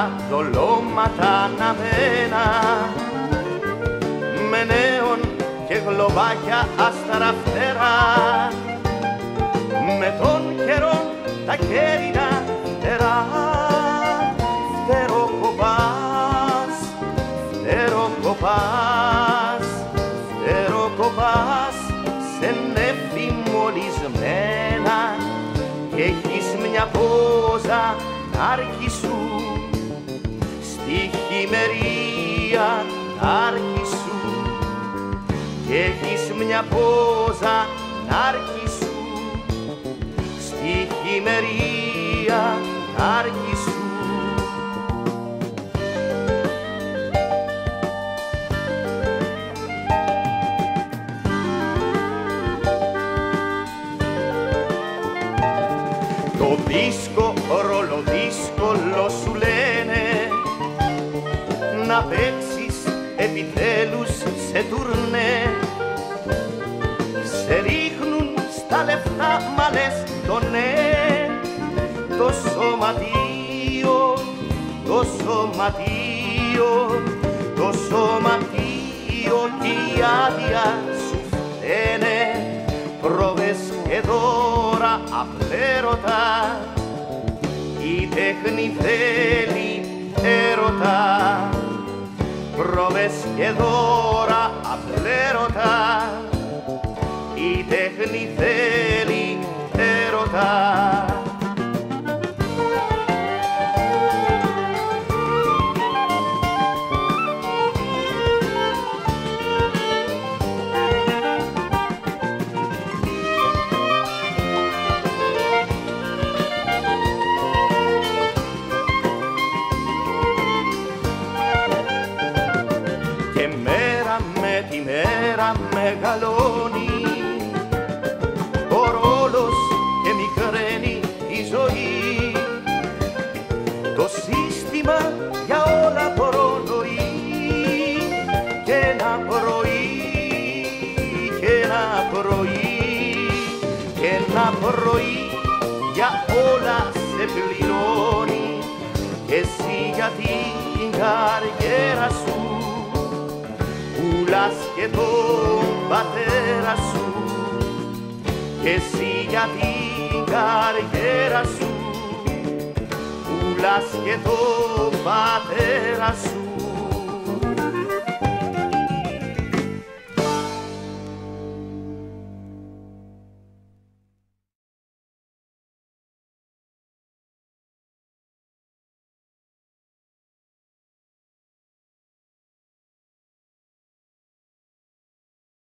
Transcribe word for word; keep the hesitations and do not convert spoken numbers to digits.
δολώματα αναμένα, με νέον και γλωβάκια άστρα φτερά, με τον καιρό τα κέρινα φτερά. Φτεροκοπάς, φτεροκοπάς, φτεροκοπάς σε νεφή μολυσμένα και έχεις μια πόζα νάρκη σου στη χειμερία νάρκη σου και έχεις μια πόζα νάρκη σου στη χειμερία νάρκη σου. Το δίσκο ρολοδίσκολο σου λένε να παίξεις επιτέλους σε τουρνέ. Σε ρίχνουν στα λεφτά μα λες το ναι. Το σωματείο, το σωματείο, το σωματείο κι η άδεια σου φταίνε. Πρόβες και δώρα απλέρωτα, η τέχνη θέλει έρωτα. Πρόβες και δώρα απλέρωτα, η τέχνη θέλει έρωτα. Και μέρα με τη μέρα μεγαλώνει ο ρόλος και μικραίνει η ζωή. Το σύστημα για όλα προνοεί και ένα πρωί, και ένα πρωί, και ένα πρωί για όλα σε πληρώνει. Και εσύ για την καριέρα σου πουλάς και τον πατέρα σου. Και εσύ για την καριέρα σου πουλάς και τον πατέρα σου.